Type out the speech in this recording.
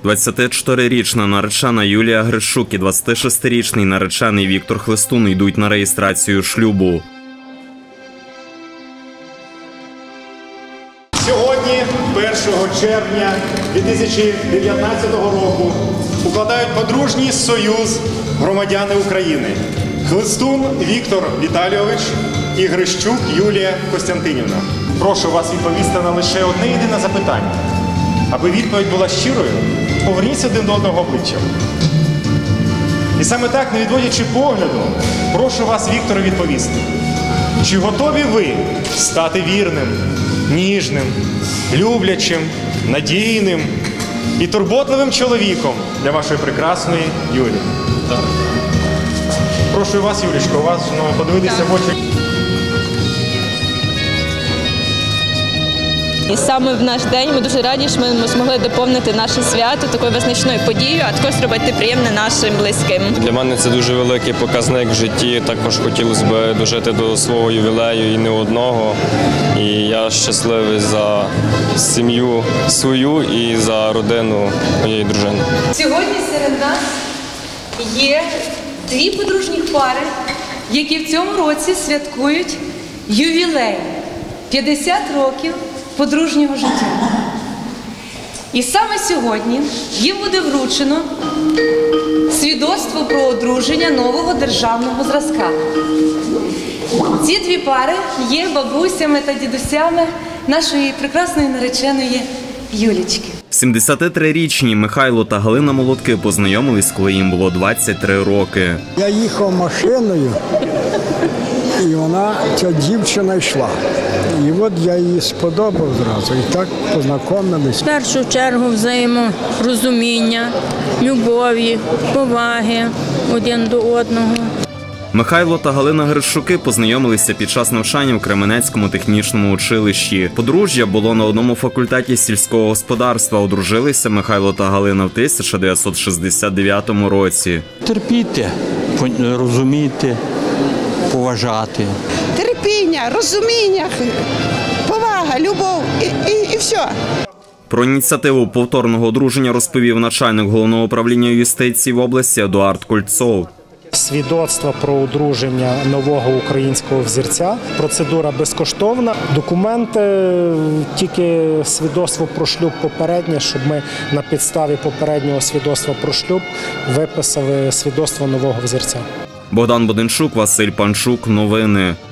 24-річна наречена Юлія Грищук і 26-річний наречений Віктор Хлестун йдуть на реєстрацію шлюбу. Сьогодні, 1 червня 2019 року, укладають подружній союз громадяни України Хлестун Віктор Віталійович і Грищук Юлія Костянтинівна. Прошу вас відповісти на лише одне єдине запитання. Аби відповідь була щирою, поверніться один до одного обличчям. І саме так, не відводячи погляду, прошу вас, Вікторе, відповісти. Чи готові ви стати вірним, ніжним, люблячим, надійним і турботливим чоловіком для вашої прекрасної Юлі? Так. Прошу і вас, Юлічко, уважно подивитися в очі. І саме в наш день ми дуже раді, що ми змогли доповнити наше свято такою визначною подією, а також зробити приємне нашим близьким. Для мене це дуже великий показник в житті. Також хотілося б дожити до свого ювілею і не одного. І я щасливий за сім'ю свою і за родину моєї дружини. Сьогодні серед нас є дві подружні пари, які в цьому році святкують ювілей – 50 років подружнього життя. І саме сьогодні їм буде вручено свідоцтво про одруження нового державного зразка. Ці дві пари є бабусями та дідусями нашої прекрасної нареченої Юлічки. 73-річні Михайло та Галина Молотки познайомились, коли їм було 23 роки. Я їхав машиною, і ця дівчина йшла. І от я її сподобав зразу, і так познайомились. В першу чергу взаєморозуміння, любові, поваги один до одного. Михайло та Галина Грищуки познайомилися під час навчання в Кременецькому технічному училищі. Подружжя було на одному факультеті сільського господарства. Одружилися Михайло та Галина в 1969 році. Терпіти, розуміти, поважати. Терпіння, розуміння, повага, любов і все. Про ініціативу повторного одруження розповів начальник Головного управління юстиції в області Едуард Кольцов. Свідоцтво про одруження нового українського взірця. Процедура безкоштовна. Документи, тільки свідоцтво про шлюб попереднє, щоб ми на підставі попереднього свідоцтва про шлюб виписали свідоцтво нового взірця. Богдан Боденчук, Василь Панчук. Новини.